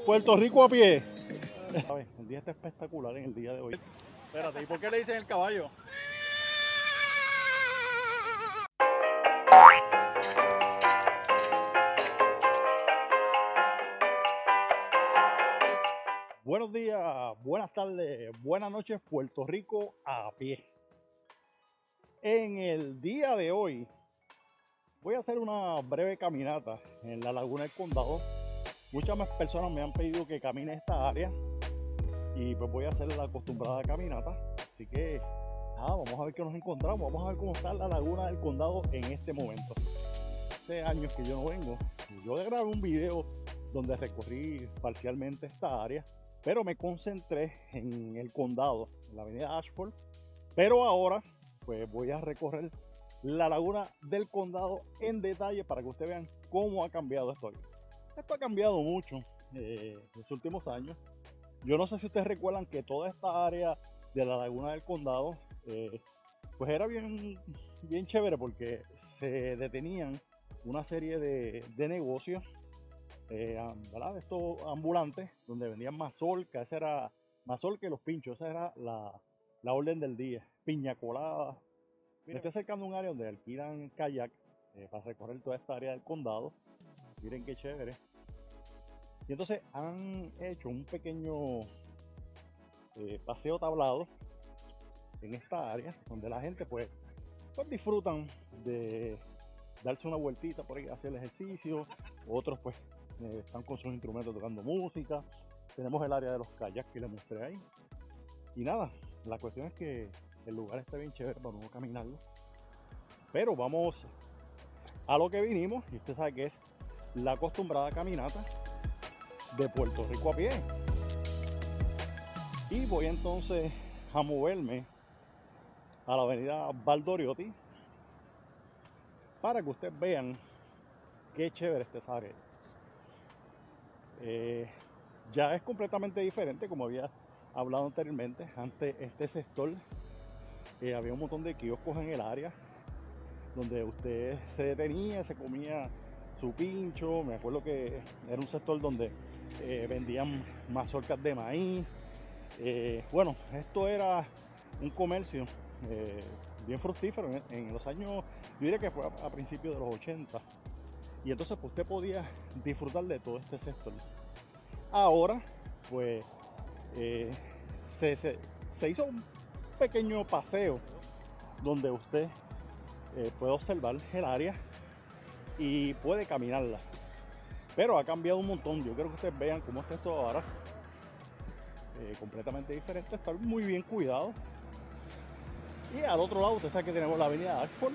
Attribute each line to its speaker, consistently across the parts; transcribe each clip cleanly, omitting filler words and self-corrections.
Speaker 1: Puerto Rico a pie. El día está espectacular en el día de hoy. Espérate, ¿y por qué le dicen el caballo? Buenos días, buenas tardes, buenas noches, Puerto Rico a pie. En el día de hoy voy a hacer una breve caminata en la Laguna del Condado. Muchas más personas me han pedido que camine esta área y pues voy a hacer la acostumbrada caminata. Así que nada, vamos a ver qué nos encontramos, vamos a ver cómo está la Laguna del Condado en este momento. Hace años que yo no vengo. Yo grabé un video donde recorrí parcialmente esta área, pero me concentré en el condado, en la avenida Ashford. Pero ahora pues voy a recorrer la Laguna del Condado en detalle para que ustedes vean cómo ha cambiado esto aquí. Esto ha cambiado mucho en los últimos años. Yo no sé si ustedes recuerdan que toda esta área de la Laguna del Condado pues era bien chévere, porque se detenían una serie de negocios, ¿verdad? Estos ambulantes donde vendían mazorca. Esa era mazorca y los pinchos, esa era la orden del día. Piña colada. Me estoy acercando a un área donde alquilan kayak para recorrer toda esta área del condado. Miren qué chévere. Y entonces han hecho un pequeño paseo tablado en esta área donde la gente pues disfrutan de darse una vueltita por ahí, hacer el ejercicio. Otros pues están con sus instrumentos tocando música. Tenemos el área de los kayaks que les mostré ahí. Y nada, la cuestión es que el lugar está bien chévere para uno caminarlo. Pero vamos a lo que vinimos, y usted sabe que es la acostumbrada caminata de Puerto Rico a pie. Y voy entonces a moverme a la avenida Valdoriotti para que ustedes vean qué chévere está esa área. Ya es completamente diferente, como había hablado anteriormente. Antes este sector había un montón de kioscos en el área donde usted se detenía, se comía su pincho. Me acuerdo que era un sector donde vendían mazorcas de maíz. Bueno, esto era un comercio bien fructífero en los años, yo diría que fue a principios de los 80. Y entonces pues usted podía disfrutar de todo este sector. Ahora pues se hizo un pequeño paseo donde usted puede observar el área y puede caminarla, pero ha cambiado un montón. Yo quiero que ustedes vean cómo está esto ahora, completamente diferente. Está muy bien cuidado. Y al otro lado usted sabe que tenemos la avenida Ashford,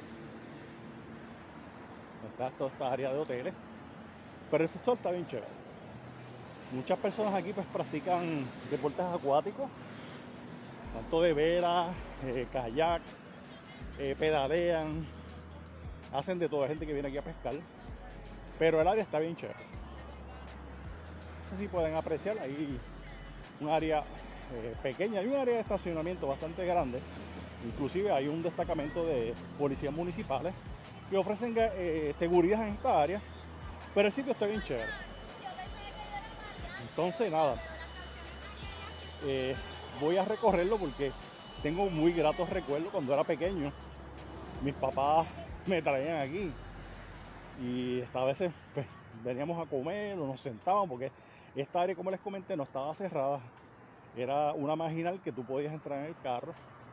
Speaker 1: está toda esta área de hoteles, pero el sector está bien chévere. Muchas personas aquí pues practican deportes acuáticos, tanto de vela, kayak, pedalean, hacen de todo. Hay gente que viene aquí a pescar, pero el área está bien chévere. No sé si pueden apreciar ahí un área pequeña. Hay un área de estacionamiento bastante grande. Inclusive hay un destacamento de policías municipales que ofrecen seguridad en esta área, pero el sitio está bien chévere. Entonces nada, voy a recorrerlo porque tengo muy gratos recuerdos. Cuando era pequeño, mis papás me traían aquí y a veces pues, veníamos a comer o nos sentábamos, porque esta área, como les comenté, no estaba cerrada. Era una marginal que tú podías entrar en el carro.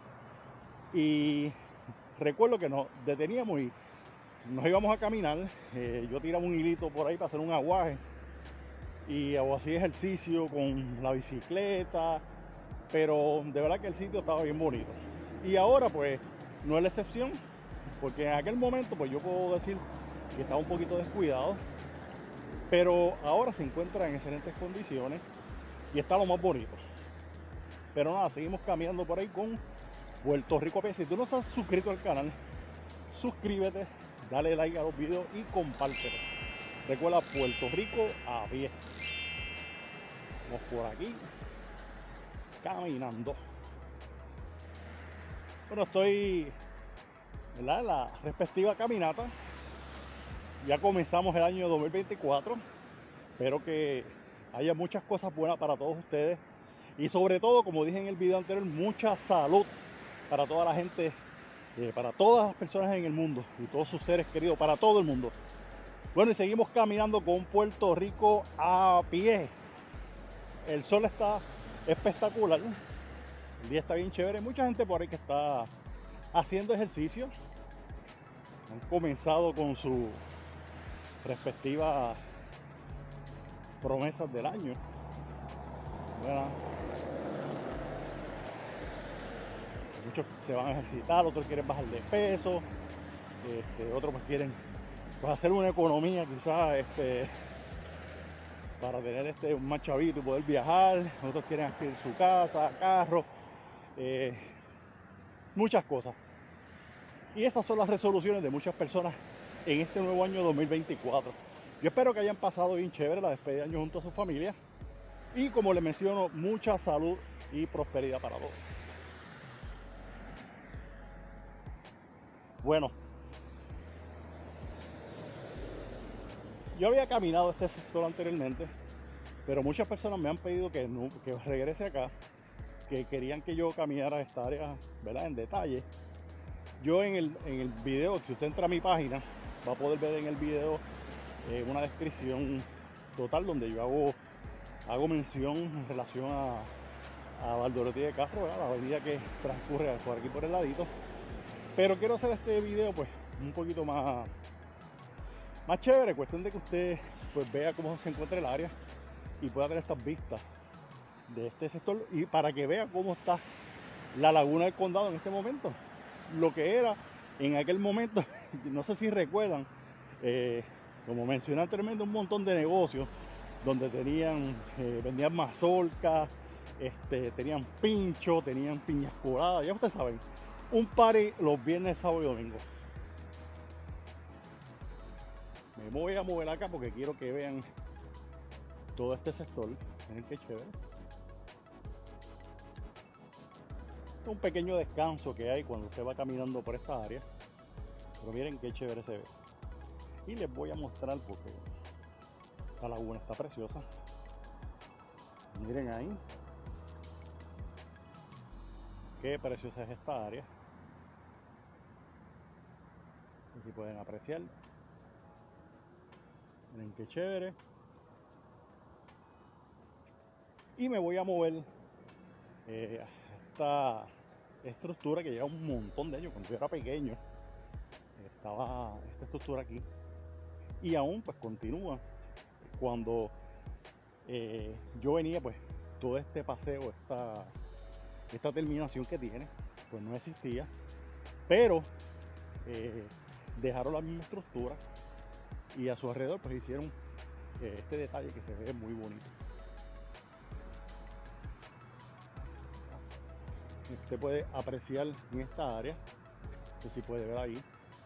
Speaker 1: Y recuerdo que nos deteníamos y nos íbamos a caminar. Yo tiraba un hilito por ahí para hacer un aguaje y hacía ejercicio con la bicicleta. Pero de verdad que el sitio estaba bien bonito. Y ahora pues no es la excepción, porque en aquel momento pues yo puedo decir que estaba un poquito descuidado, pero ahora se encuentra en excelentes condiciones y está lo más bonito. Pero nada, seguimos caminando por ahí con Puerto Rico a pie. Si tú no estás suscrito al canal, suscríbete, dale like a los videos y compártelo. Recuerda, Puerto Rico a pie. Vamos por aquí caminando. Bueno, estoy, ¿verdad?, en la respectiva caminata. Ya comenzamos el año 2024. Espero que haya muchas cosas buenas para todos ustedes y sobre todo, como dije en el video anterior, mucha salud para toda la gente, para todas las personas en el mundo y todos sus seres queridos, para todo el mundo. Bueno, y seguimos caminando con Puerto Rico a pie. El sol está espectacular, el día está bien chévere. Mucha gente por ahí que está haciendo ejercicio, han comenzado con sus respectivas promesas del año. Bueno, muchos se van a ejercitar, otros quieren bajar de peso, otros pues quieren pues hacer una economía quizás para tener un más chavito y poder viajar, otros quieren adquirir su casa, carro, muchas cosas. Y esas son las resoluciones de muchas personas en este nuevo año 2024. Yo espero que hayan pasado bien chévere la despedida de año junto a su familia. Y como les menciono, mucha salud y prosperidad para todos. Bueno, yo había caminado este sector anteriormente, pero muchas personas me han pedido que regrese acá, que querían que yo caminara esta área, ¿verdad?, en detalle. Yo en el video, si usted entra a mi página, va a poder ver en el video una descripción total donde yo hago mención en relación a Valdoriotti de Castro, ¿verdad?, la avenida que transcurre por aquí por el ladito. Pero quiero hacer este video pues un poquito más chévere, cuestión de que usted pues vea cómo se encuentra el área y pueda tener estas vistas de este sector, y para que vea cómo está la laguna del condado en este momento, lo que era en aquel momento. No sé si recuerdan, como mencioné anteriormente, un montón de negocios donde vendían mazorcas, tenían pincho, tenían piñas coladas, ya ustedes saben, un party los viernes, sábado y domingo. Me voy a mover acá porque quiero que vean todo este sector. Miren qué chévere. Un pequeño descanso que hay cuando usted va caminando por esta área, pero miren qué chévere se ve. Y les voy a mostrar porque esta laguna está preciosa. Miren ahí qué preciosa es esta área. Y si pueden apreciar, miren qué chévere. Y me voy a mover esta estructura que lleva un montón de años. Cuando yo era pequeño estaba esta estructura aquí y aún pues continúa. Cuando yo venía, pues todo este paseo, esta terminación que tiene, pues no existía, pero dejaron la misma estructura y a su alrededor pues hicieron este detalle que se ve muy bonito. Usted puede apreciar en esta área, no sé si puede ver ahí,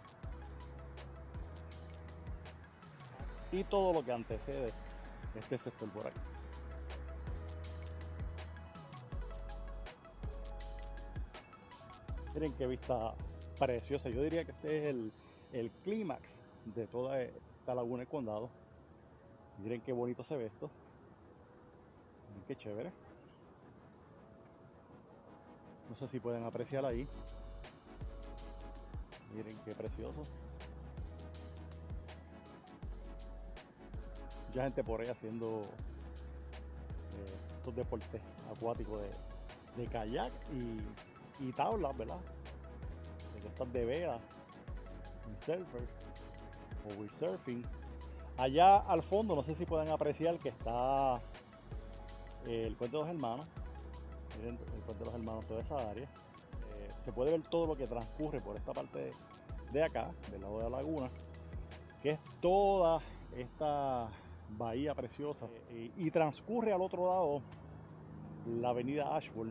Speaker 1: y todo lo que antecede este sector por aquí. Miren qué vista preciosa. Yo diría que este es el clímax de toda esta laguna del condado. Miren qué bonito se ve esto. Miren qué chévere. No sé si pueden apreciar ahí. Miren qué precioso. Mucha gente por ahí haciendo estos deportes acuáticos de kayak y tablas, ¿verdad? De estas de vela, surfer o windsurfing. Allá al fondo, no sé si pueden apreciar que está el Puente de los Hermanos. Miren el Puente de los Hermanos, toda esa área. Se puede ver todo lo que transcurre por esta parte de acá, del lado de la laguna, que es toda esta bahía preciosa, y transcurre al otro lado la avenida Ashford,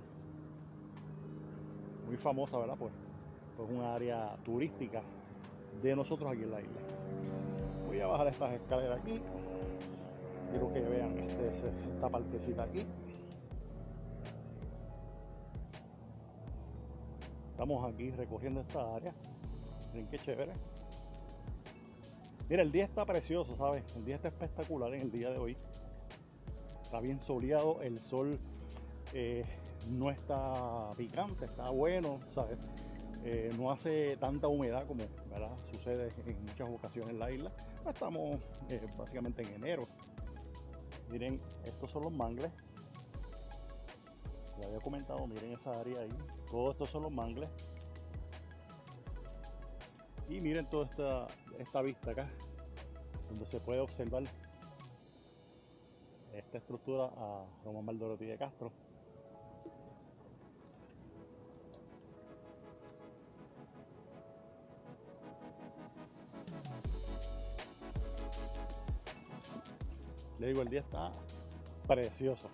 Speaker 1: muy famosa, ¿verdad? Pues una área turística de nosotros aquí en la isla. Voy a bajar estas escaleras aquí, quiero que vean esta partecita aquí. Estamos aquí recorriendo esta área. Miren qué chévere. Mira, el día está precioso, ¿sabes? El día está espectacular en el día de hoy. está bien soleado, el sol no está picante, está bueno, ¿sabes? No hace tanta humedad como, ¿verdad?, sucede en muchas ocasiones en la isla. Estamos básicamente en enero. Miren, estos son los mangles. Ya había comentado, miren esa área ahí. Todo esto son los mangles. Y miren toda esta vista acá, donde se puede observar esta estructura a Román Valdoriotti de Castro. Le digo, el día está precioso.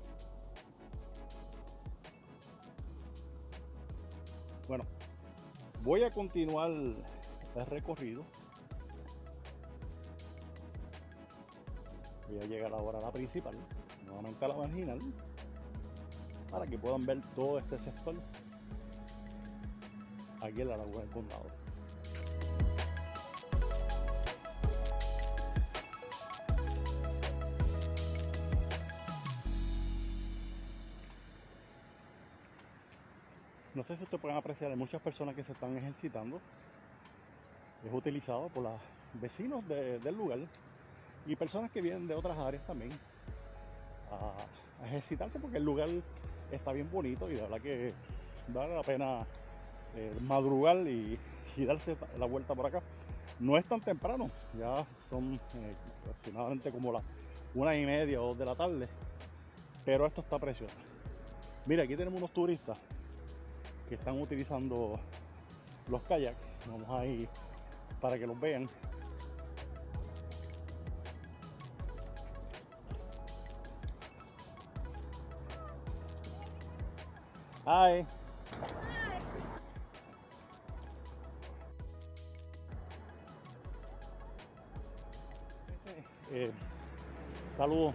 Speaker 1: Bueno, voy a continuar el recorrido. Voy a llegar ahora a la principal, nuevamente a la marginal, para que puedan ver todo este sector aquí en la Laguna del Condado. No sé si ustedes pueden apreciar, hay muchas personas que se están ejercitando. Es utilizado por los vecinos del lugar y personas que vienen de otras áreas también a ejercitarse, porque el lugar está bien bonito y de verdad que vale la pena madrugar y darse la vuelta por acá. No es tan temprano, ya son aproximadamente como las 1:30 o 2 de la tarde, pero esto está precioso. Mira, aquí tenemos unos turistas que están utilizando los kayaks. Vamos a ir para que los vean. Hi. Saludos.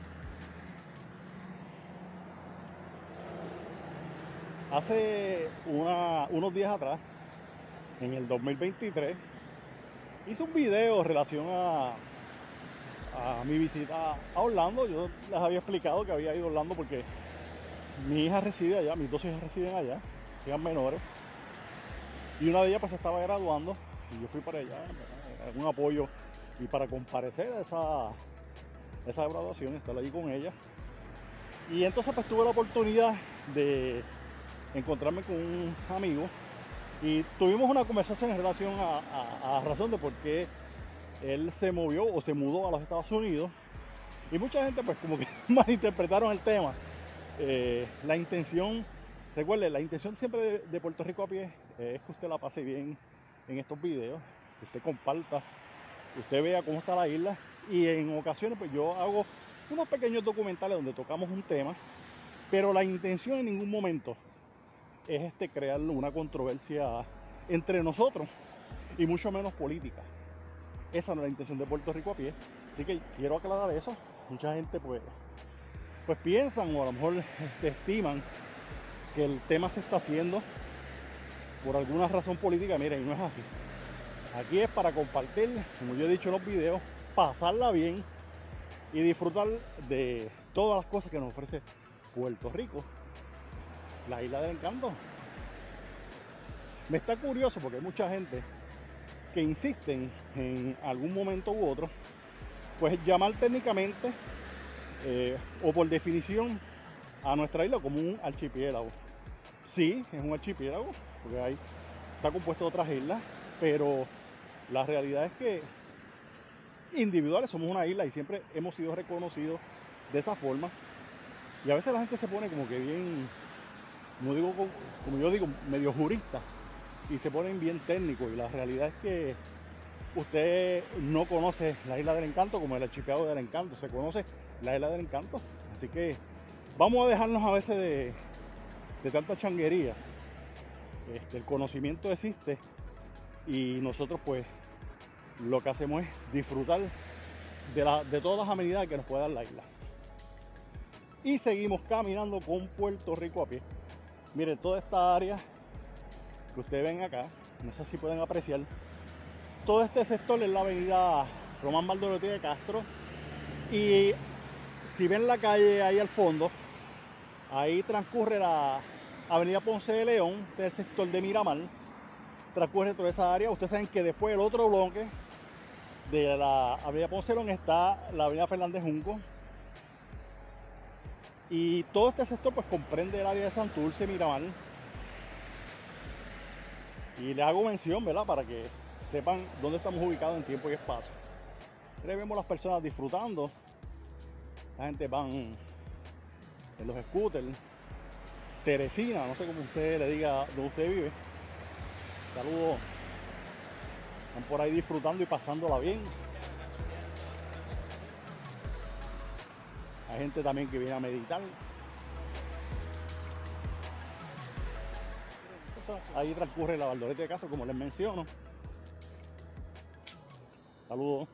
Speaker 1: Hace unos días atrás, en el 2023, hice un video en relación a mi visita a Orlando. Yo les había explicado que había ido a Orlando porque mi hija reside allá, mis dos hijas residen allá, hijas menores, y una de ellas pues estaba graduando y yo fui para allá, un apoyo y para comparecer a esa graduación, estar allí con ella. Y entonces pues tuve la oportunidad de encontrarme con un amigo y tuvimos una conversación en relación a razón de por qué él se movió o se mudó a los Estados Unidos. Y mucha gente pues como que malinterpretaron el tema. La intención, recuerde, la intención siempre de Puerto Rico a pie es que usted la pase bien en estos videos, que usted comparta, que usted vea cómo está la isla, y en ocasiones pues yo hago unos pequeños documentales donde tocamos un tema, pero la intención en ningún momento es crear una controversia entre nosotros y mucho menos política. Esa no es la intención de Puerto Rico a pie, así que quiero aclarar eso. Mucha gente pues piensan o a lo mejor estiman que el tema se está haciendo por alguna razón política. Miren, y no es así. Aquí es para compartir, como yo he dicho en los videos, pasarla bien y disfrutar de todas las cosas que nos ofrece Puerto Rico, la Isla del Encanto. Me está curioso porque hay mucha gente que insisten en algún momento u otro pues llamar técnicamente o por definición a nuestra isla como un archipiélago. Sí, es un archipiélago porque ahí está compuesto de otras islas, pero la realidad es que individuales somos una isla y siempre hemos sido reconocidos de esa forma. Y a veces la gente se pone como que bien, como yo digo, medio jurista, y se ponen bien técnicos, y la realidad es que usted no conoce la Isla del Encanto como el archipiélago del Encanto, se conoce la Isla del Encanto. Así que vamos a dejarnos a veces de tanta changuería. El conocimiento existe y nosotros pues lo que hacemos es disfrutar de todas las amenidades que nos puede dar la isla. Y seguimos caminando con Puerto Rico a pie. Miren, toda esta área que ustedes ven acá, no sé si pueden apreciar, todo este sector es la avenida Román Valdoriotti de Castro, y Si ven la calle ahí al fondo, ahí transcurre la avenida Ponce de León, del sector de Miramar, transcurre toda esa área. Ustedes saben que después del otro bloque de la avenida Ponce de León está la avenida Fernández Junco, y todo este sector pues comprende el área de Santurce, Miramar. Y le hago mención, ¿verdad?, para que sepan dónde estamos ubicados en tiempo y espacio. Ahí vemos las personas disfrutando. La gente van en los scooters. Teresina, no sé cómo usted le diga donde usted vive. Saludos. Están por ahí disfrutando y pasándola bien. Hay gente también que viene a meditar. Ahí transcurre la Valdoreta de Castro, como les menciono. Saludos.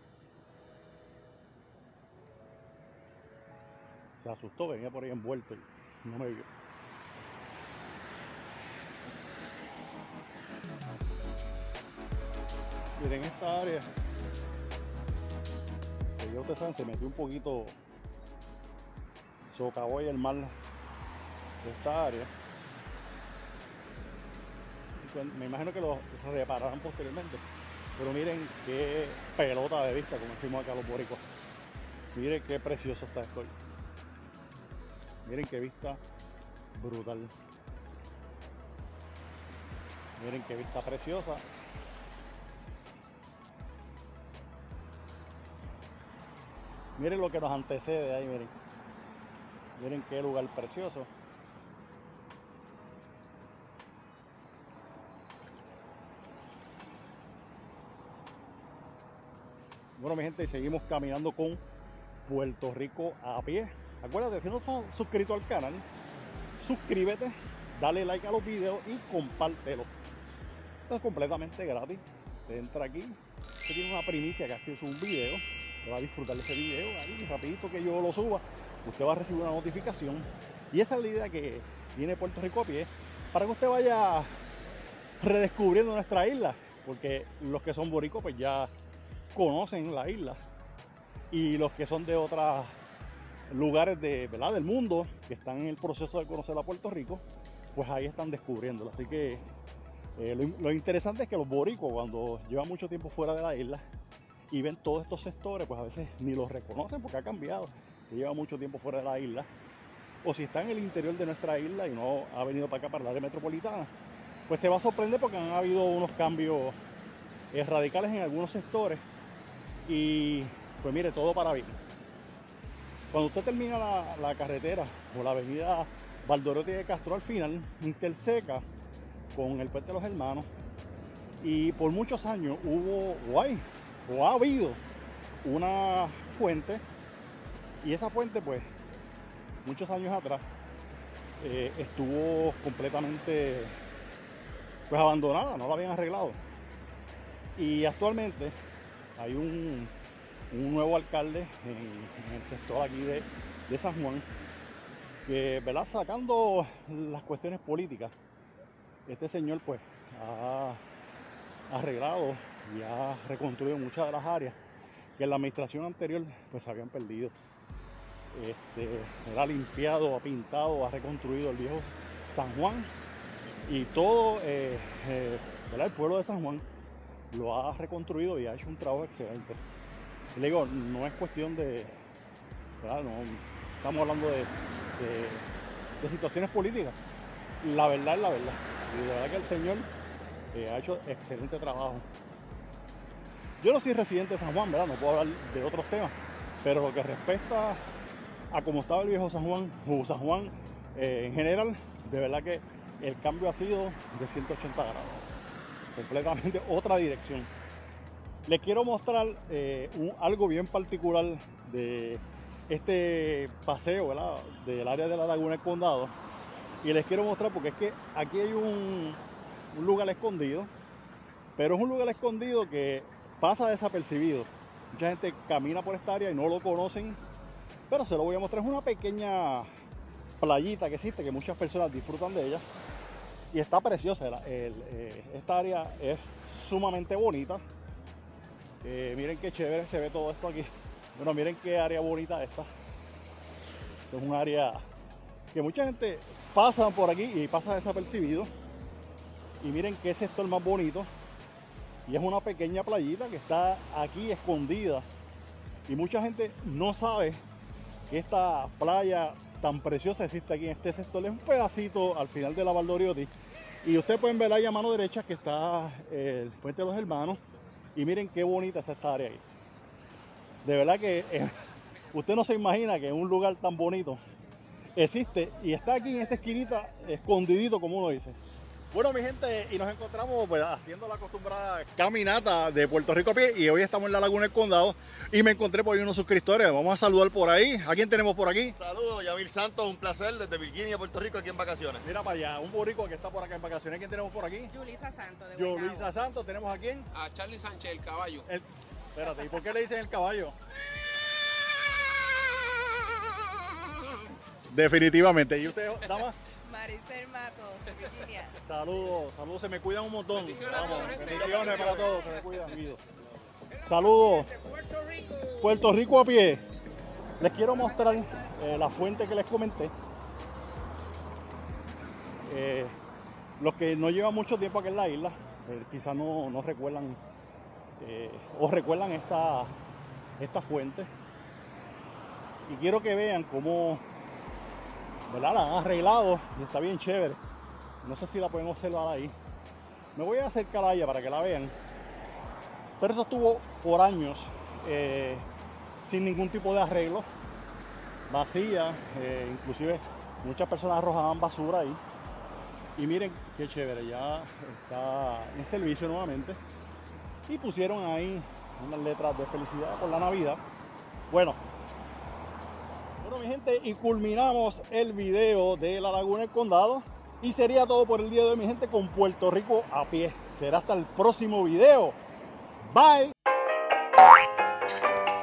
Speaker 1: Se asustó, venía por ahí envuelto y no me vio. Miren, esta área, que ya ustedes saben, se metió un poquito, socavó ahí el mar de esta área. Me imagino que lo repararán posteriormente. Pero miren qué pelota de vista, como decimos acá los boricuas. Miren qué precioso está esto. Miren qué vista brutal. Miren qué vista preciosa. Miren lo que nos antecede ahí, miren. Miren qué lugar precioso. Bueno, mi gente, seguimos caminando con Puerto Rico a pie. Acuérdate, si no estás suscrito al canal, suscríbete, dale like a los videos y compártelo. Esto es completamente gratis. Te entra aquí, usted tiene una primicia que aquí es un video, te va a disfrutar de ese video ahí, rapidito que yo lo suba, usted va a recibir una notificación. Y esa es la idea que tiene Puerto Rico a pie, para que usted vaya redescubriendo nuestra isla, porque los que son boricos pues ya conocen la isla, y los que son de otros lugares ¿verdad?, del mundo, que están en el proceso de conocer a Puerto Rico, pues ahí están descubriéndolo. Así que lo interesante es que los boricos, cuando llevan mucho tiempo fuera de la isla y ven todos estos sectores, pues a veces ni los reconocen porque ha cambiado, que lleva mucho tiempo fuera de la isla, o si está en el interior de nuestra isla y no ha venido para acá, para la área metropolitana, pues se va a sorprender porque han habido unos cambios radicales en algunos sectores. Y pues mire, todo para bien. Cuando usted termina la carretera o la avenida Valdoreta de Castro, al final interseca con el Puente de los Hermanos, y por muchos años hubo o ha habido una fuente, y esa fuente pues muchos años atrás estuvo completamente pues abandonada, no la habían arreglado, y actualmente hay un nuevo alcalde en el sector aquí de San Juan, que, ¿verdad?, sacando las cuestiones políticas, este señor pues ha arreglado y ha reconstruido muchas de las áreas que en la administración anterior pues se habían perdido. Él ha limpiado, ha pintado, ha reconstruido el viejo San Juan, y todo ¿verdad?, el pueblo de San Juan lo ha reconstruido y ha hecho un trabajo excelente. Y le digo, no es cuestión de, ¿verdad?, no estamos hablando de situaciones políticas. La verdad es la verdad. Y de verdad que el señor ha hecho excelente trabajo. Yo no soy residente de San Juan, ¿verdad?, no puedo hablar de otros temas, pero lo que respecta a cómo estaba el viejo San Juan, o San Juan en general, de verdad que el cambio ha sido de 180 grados. Completamente otra dirección. Les quiero mostrar algo bien particular de este paseo, ¿verdad?, del área de la Laguna del Condado, y les quiero mostrar porque es que aquí hay un lugar escondido, pero es un lugar escondido que pasa desapercibido. Mucha gente camina por esta área y no lo conocen, pero se lo voy a mostrar. Es una pequeña playita que existe, que muchas personas disfrutan de ella, y está preciosa. Esta área es sumamente bonita. Miren qué chévere se ve todo esto aquí. Bueno, miren qué área bonita esta. Esto es un área que mucha gente pasa por aquí y pasa desapercibido. Y miren qué sector más bonito. Y es una pequeña playita que está aquí escondida. Y mucha gente no sabe que esta playa tan preciosa existe aquí en este sector. Es un pedacito al final de la Valdoriotti. Y ustedes pueden ver ahí a mano derecha que está el Puente de los Hermanos. Y miren qué bonita está esta área ahí. De verdad que usted no se imagina que en un lugar tan bonito existe y está aquí en esta esquinita escondidito, como uno dice. Bueno, mi gente, y nos encontramos pues haciendo la acostumbrada caminata de Puerto Rico a pie, y hoy estamos en la Laguna del Condado y me encontré por ahí unos suscriptores. Vamos a saludar por ahí. ¿A quién tenemos por aquí?
Speaker 2: Saludos, Yamil Santos, un placer desde Virginia, Puerto Rico, aquí en vacaciones.
Speaker 1: Mira para allá, un boricua que está por acá en vacaciones. ¿Quién tenemos por aquí?
Speaker 3: Yulisa Santos de
Speaker 1: Yulisa
Speaker 3: Guaynabo.
Speaker 1: Santos. ¿Tenemos a quién?
Speaker 4: A Charlie Sánchez, el caballo.
Speaker 1: Espérate, ¿y por qué le dicen el caballo? Definitivamente. ¿Y usted, dama?
Speaker 3: Maricel Matos, de Virginia.
Speaker 1: Saludos, saludos, se me cuidan un montón.
Speaker 4: Bendiciones a
Speaker 1: Vamos,
Speaker 4: todos, gente.
Speaker 1: bendiciones para todos, se me cuidan. Guido. Saludos,
Speaker 3: Puerto Rico.
Speaker 1: Puerto Rico a pie. Les quiero mostrar la fuente que les comenté. Los que no llevan mucho tiempo aquí en la isla, quizás no recuerdan o recuerdan esta fuente. Y quiero que vean cómo, ¿verdad?, la han arreglado y está bien chévere. No sé si la pueden observar ahí. Me voy a acercar a ella para que la vean. Pero esto estuvo por años sin ningún tipo de arreglo, vacía. Inclusive muchas personas arrojaban basura ahí. Y miren qué chévere, ya está en servicio nuevamente. Y pusieron ahí unas letras de felicidad por la Navidad. Bueno, mi gente, y culminamos el video de la Laguna del Condado. Y sería todo por el día de hoy, mi gente, con Puerto Rico a pie. Será hasta el próximo video. Bye.